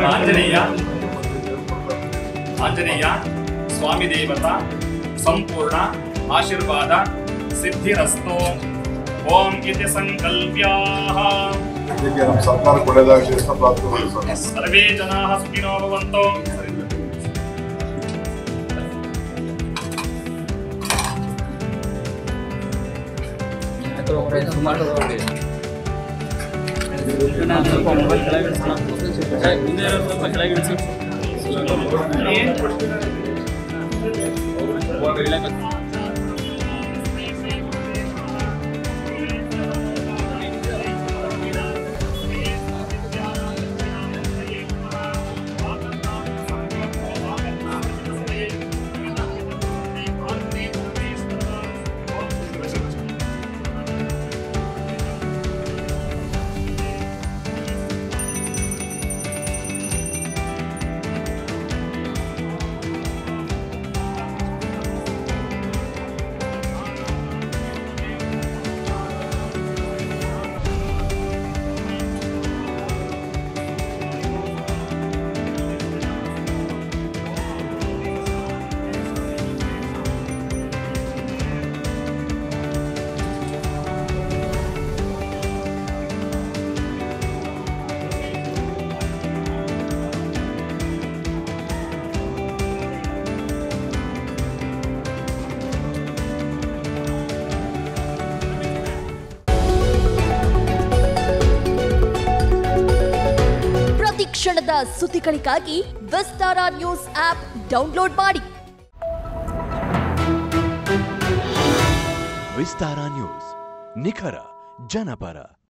ಆಂಜನೇಯ ಸ್ವಾಮಿ ದೇವತಾ ಸಂಪೂರ್ಣ ಆಶೀರ್ವಾದ ಸಿದ್ಧಿರಸ್ತು. ಓಂ ಇತಿ ಸಂಕಲ್ಪ್ಯಾಃ ನಮ್ಮ ಸರ್ಕಾರಕ್ಕೆ ಒಳ್ಳೆಯದಾಗಲಿ ಅಂತ ಪ್ರಾರ್ಥನೆ. ಸರ್ವೇ ಜನಾಃ ಸುಖಿನೋ ಭವಂತು. ಕ್ಷಣದ ಸುದ್ದಿಗಳಿಗಾಗಿ ವಿಸ್ತಾರ ನ್ಯೂಸ್ ಆಪ್ ಡೌನ್ಲೋಡ್ ಮಾಡಿ. ವಿಸ್ತಾರ ನ್ಯೂಸ್, ನಿಖರ ಜನಪರ.